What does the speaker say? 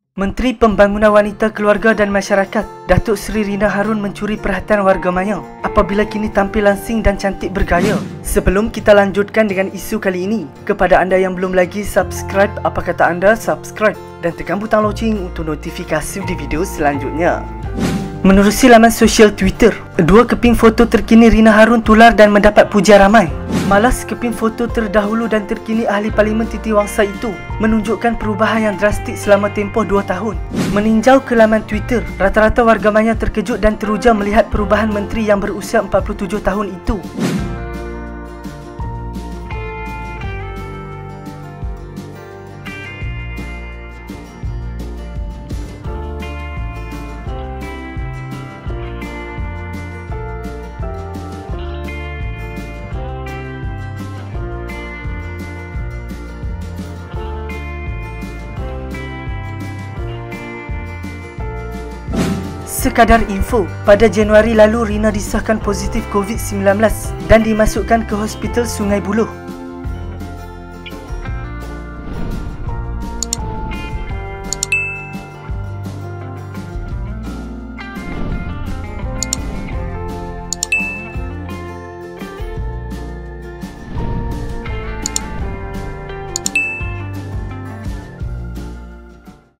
Menteri Pembangunan Wanita, Keluarga dan Masyarakat Datuk Seri Rina Harun mencuri perhatian warga maya apabila kini tampil langsing dan cantik bergaya. Sebelum kita lanjutkan dengan isu kali ini, kepada anda yang belum lagi subscribe, apa kata anda subscribe dan tekan butang loceng untuk notifikasi di video selanjutnya. Menerusi laman sosial Twitter, dua keping foto terkini Rina Harun tular dan mendapat puja ramai. Malas keping foto terdahulu dan terkini Ahli Parlimen Titiwangsa itu menunjukkan perubahan yang drastik selama tempoh 2 tahun. Meninjau ke laman Twitter, rata-rata warga maya terkejut dan teruja melihat perubahan menteri yang berusia 47 tahun itu. Sekadar info, pada Januari lalu Rina disahkan positif COVID-19 dan dimasukkan ke Hospital Sungai Buloh.